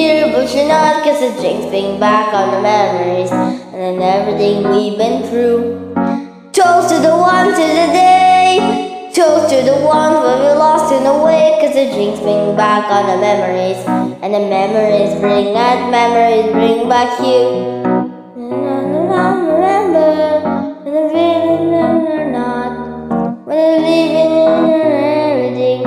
here, but you're not, 'cause the drinks bring back all the memories and everything we've been through. Toast to the ones of the day, toast to the ones where we lost in the way, 'cause the drinks bring back all the memories and the memories bring back you. Remember when the feeling or not, when the leaving everything.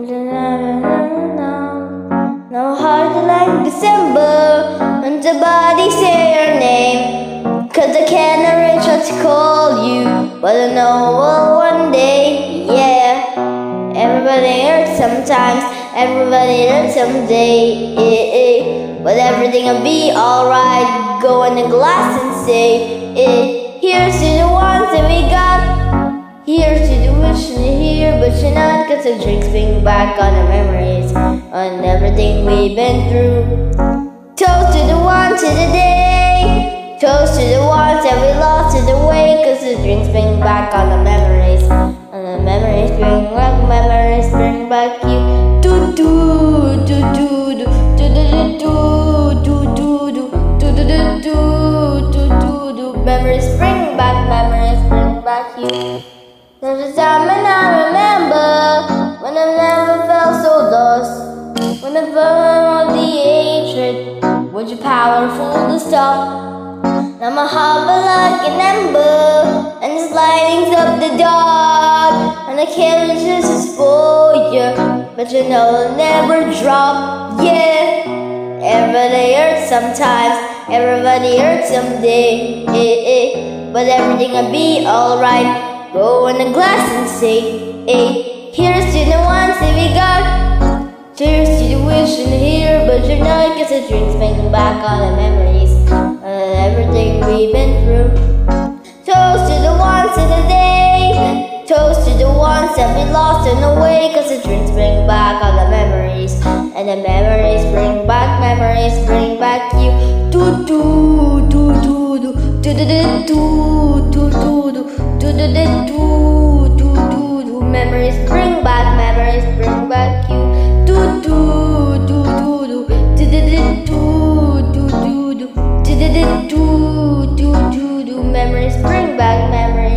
No harder like December when the body say your name, 'cause I can't reach out to call you, but I know well one day, yeah. Everybody hurts sometimes, everybody hurts someday, but everything will be alright. Go in the glass and say, here's to the ones that we got, here's to the wishing you're here, but you're not, 'cause the drinks bring back all the memories on everything we've been through. Toast to the ones of the day, toast to the ones that we lost in the way, 'cause the drinks bring back all the memories and the memories bring back you. Do do do do do do do do do do do do do do do do. Memories bring back you. There's a time and I remember when I never felt so lost, when the burn of the hatred was you powerful to stop. Now my heart felt like an ember and it's lighting up the dark, and I can't resist for you, but you know it'll never drop. Yeah, everybody hurts sometimes, everybody hurts someday, but everything will be alright. Go in the glass and say, here's to the ones that we got, cheers to the wishing here, but you're not, 'cause the drinks bring back all the memories and everything we've been through. Toast to the ones of the day, toast to the ones that we lost in the way, 'cause the drinks bring back all the memories and the memories bring back you. Do do do do do do do do do do do. Memories bring back you. Do do do do do do do do do do do do do do do. Memories bring back